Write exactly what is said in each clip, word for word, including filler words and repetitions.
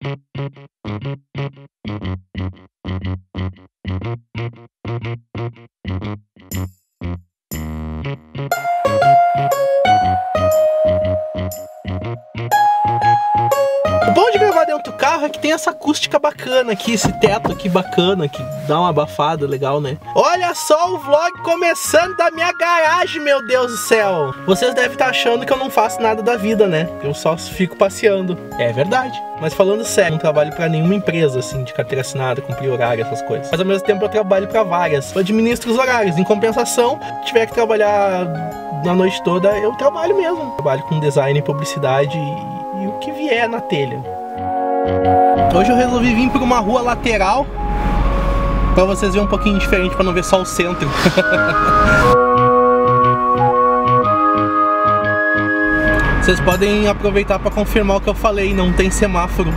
O bom de gravar dentro do carro é que tem essa acústica bacana aqui, esse teto aqui bacana, que dá uma abafada legal, né? Olha só o vlog começando da minha garagem, meu Deus do céu! Vocês devem estar achando que eu não faço nada da vida, né? Eu só fico passeando. É verdade. Mas falando sério, não trabalho pra nenhuma empresa, assim, de carteira assinada, cumprir horário, essas coisas. Mas ao mesmo tempo eu trabalho pra várias. Eu administro os horários. Em compensação, se tiver que trabalhar na noite toda, eu trabalho mesmo. Trabalho com design e publicidade e e o que vier na telha. Hoje eu resolvi vir por uma rua lateral pra vocês verem um pouquinho diferente, pra não ver só o centro. Vocês podem aproveitar pra confirmar o que eu falei, não tem semáforo.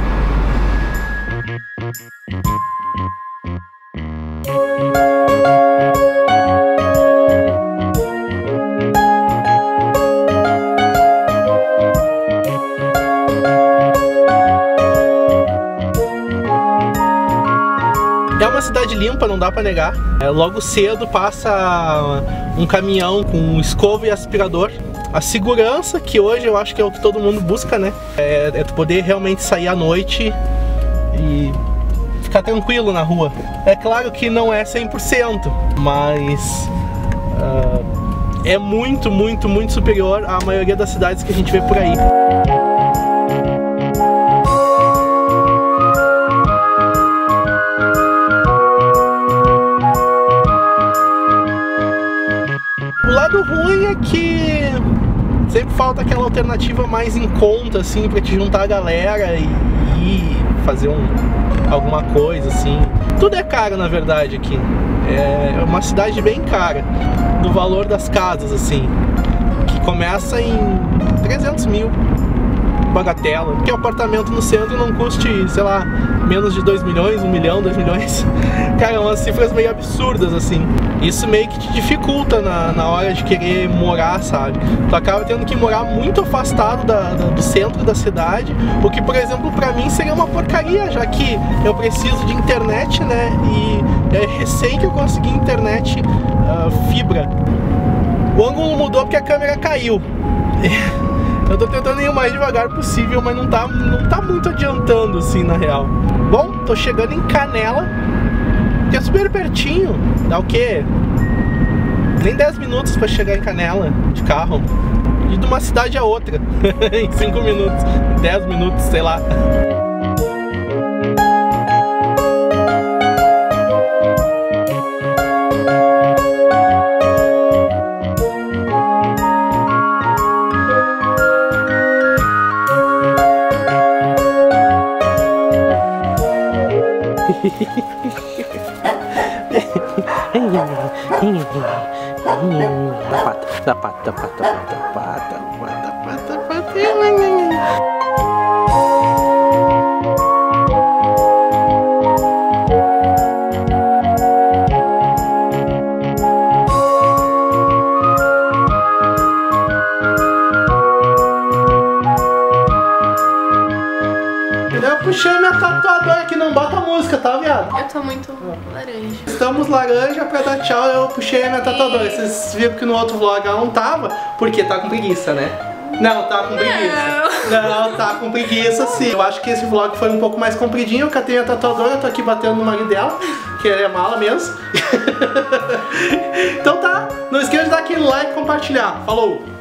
É uma cidade limpa, não dá pra negar. É, logo cedo passa um caminhão com escova e aspirador. A segurança, que hoje eu acho que é o que todo mundo busca, né? É, é tu poder realmente sair à noite e ficar tranquilo na rua. É claro que não é cem por cento, mas uh, é muito, muito, muito superior à maioria das cidades que a gente vê por aí. O lado ruim é que sempre falta aquela alternativa mais em conta, assim, pra te juntar a galera e ir fazer um, alguma coisa, assim. Tudo é caro, na verdade, aqui. É uma cidade bem cara, no valor das casas, assim, que começa em trezentos mil, bagatela. Que o apartamento no centro não custe, sei lá, menos de dois milhões, um milhão, dois milhões. Cara, umas cifras meio absurdas, assim. Isso meio que te dificulta na, na hora de querer morar, sabe? Tu acaba tendo que morar muito afastado da, da, do centro da cidade, o que, por exemplo, pra mim seria uma porcaria, já que eu preciso de internet, né? E é recém que eu consegui internet uh, fibra. O ângulo mudou porque a câmera caiu. Eu tô tentando ir o mais devagar possível, mas não tá, não tá muito adiantando, assim, na real. Bom, tô chegando em Canela, que é super pertinho. Dá o quê? Nem dez minutos pra chegar em Canela, de carro. E de uma cidade a outra, em cinco minutos, dez minutos, sei lá. Pata, pata, pata, pata, pata, pata, pata, pata. Eu puxei minha tatuadora que não bota música, tá, viado? Eu tô muito laranja. Estamos laranja pra dar tchau, eu puxei a minha tatuadora. Vocês viram que no outro vlog ela não tava, porque tá com preguiça, né? Não, tá com preguiça. Não, não tá com preguiça sim. Eu acho que esse vlog foi um pouco mais compridinho, eu catei a tatuadora, eu tô aqui batendo no marido dela, que ele é mala mesmo. Então tá, não esqueça de dar aquele like e compartilhar. Falou!